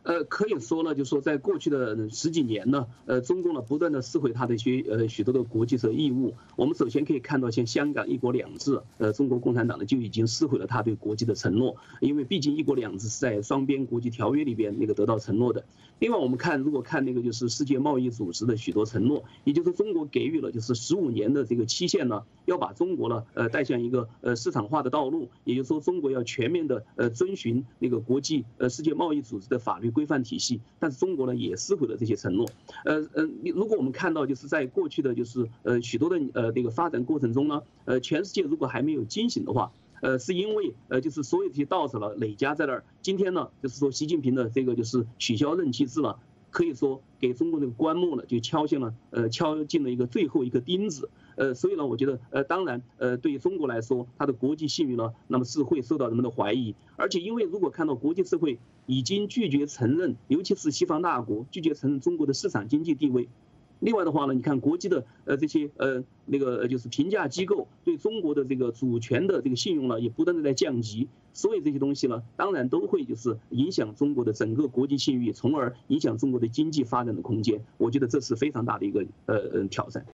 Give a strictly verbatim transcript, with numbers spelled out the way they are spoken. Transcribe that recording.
呃，可以说呢，就是说在过去的十几年呢，呃，中共呢不断的撕毁它的一些呃许多的国际的义务。我们首先可以看到，像香港一国两制，呃，中国共产党呢就已经撕毁了它对国际的承诺，因为毕竟一国两制是在双边国际条约里边那个得到承诺的。另外，我们看如果看那个就是世界贸易组织的许多承诺，也就是中国给予了就是十五年的这个期限呢，要把中国呢呃带向一个呃市场化的道路，也就是说中国要全面的呃遵循那个国际呃世界贸易组织的法律规范体系，但是中国呢也撕毁了这些承诺。呃呃，如果我们看到就是在过去的就是呃许多的呃这个发展过程中呢，呃全世界如果还没有惊醒的话。呃，是因为呃，就是所有这些稻草了累加在那儿。今天呢，就是说习近平的这个就是取消任期制了，可以说给中国这个棺木呢就敲进了呃敲进了一个最后一个钉子。呃，所以呢，我觉得呃，当然呃，对于中国来说，它的国际信誉呢，那么是会受到人们的怀疑。而且因为如果看到国际社会已经拒绝承认，尤其是西方大国拒绝承认中国的市场经济地位。另外的话呢，你看国际的呃这些呃那个就是评价机构对中国的这个主权的这个信用呢，也不断的在降级，所以这些东西呢，当然都会就是影响中国的整个国际信誉，从而影响中国的经济发展的空间。我觉得这是非常大的一个呃呃挑战。